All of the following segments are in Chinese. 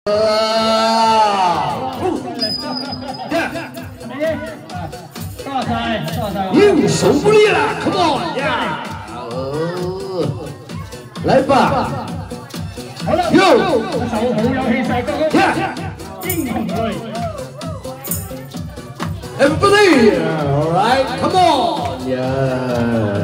硬手不利了 ，Come on 呀！来吧！ 好啦，手好有氣勢，哥哥，英雄類。 Everybody, all right, come on, yeah.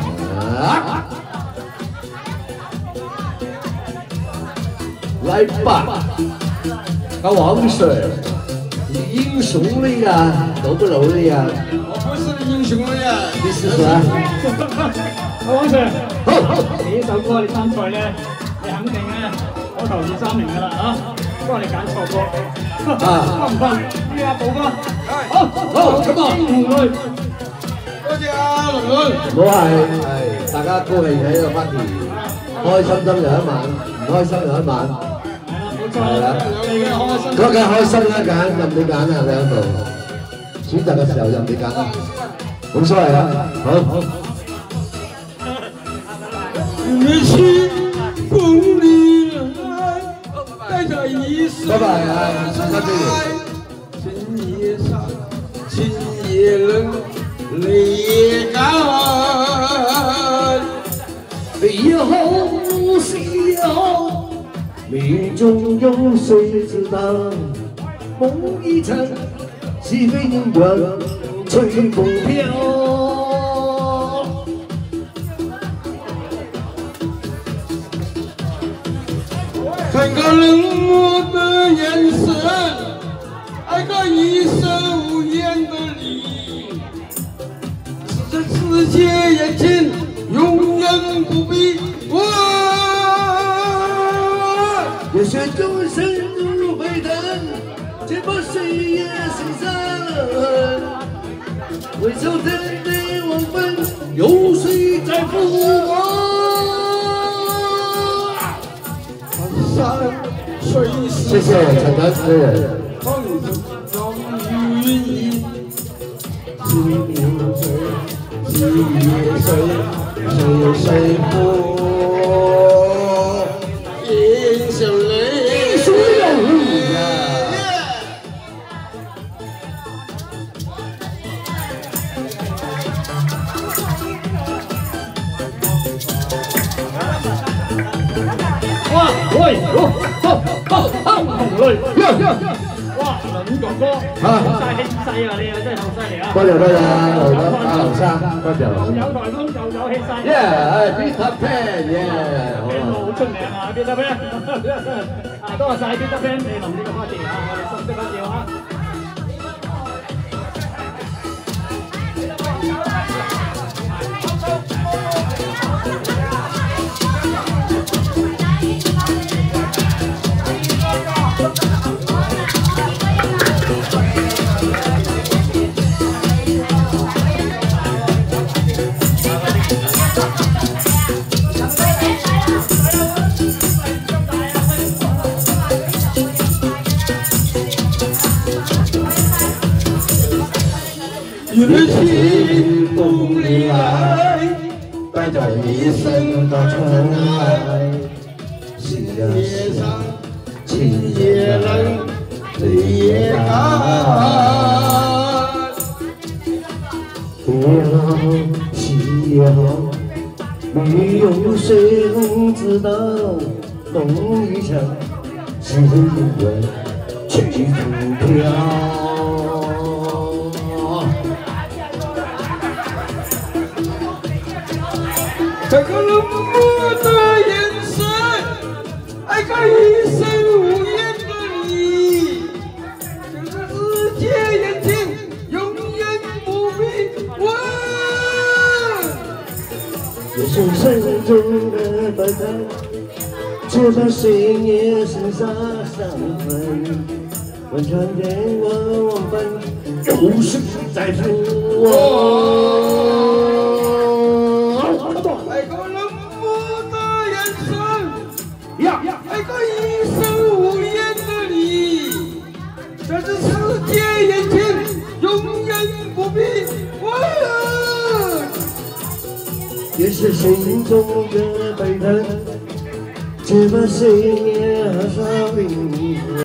来吧，高王水，你英雄类呀，努不努力呀？ 我不是英雄类呀， 你是啥？ 高王水，呢首歌你參賽咧，你肯定咧我頭2、3名噶啦啊！不過你揀錯歌，得唔得？呢阿寶哥，好，come on，英雄類。 多謝啊，倫倫。 唔好係大家高興喺個 party， 開心心有一晚，唔開心有一晚。係啦，嗰梗係開心啦，揀任你揀啊，你喺度選擇嘅時候任你揀啦，冇所謂啊，好。 你去风里来，带着一身拜拜啊， 今夜长，今夜冷，泪也干。 以后谁好，命中有谁知道？梦一场，西飞云端，吹风飘。 看个冷漠的眼神，爱个一生无言的你，这世界眼前永远不必问。 热血众生如沸腾，却把岁月心伤。回首天地忘返，有谁在抚摸？谢谢陈丹夫人。 风中雨雨，今夜谁？今夜谁？谁不英雄泪？ 英雄泪呀！ 哇，喂，英雄類，哇，倫哥哥，好晒氣勢啊！你啊真係好犀利啊！ 多謝劉生，多謝劉生。 有台風就有氣勢。 Yeah，Peter Pan，yeah， 好出名啊 ，Peter Pan， 啊多謝 Peter Pan， 你臨呢個 party 啊，我哋心息不少啊！ 你去风里来，带着一身的尘埃。今夜长，今夜冷，泪也干。 别好，喜也好，没有谁能知道。梦一场，是因为去风飘。 这个冷漠的眼神，爱个一生无言的你，这个世界眼前永远不必问。 也是深中的白帆，却把岁月剩下伤痕。问长天我往返，有谁在抚摸？ 爱个冷漠的眼神，爱个一生无言的你，在这世界眼前永远不必问。 也是心中的悲叹， 这把岁月少你。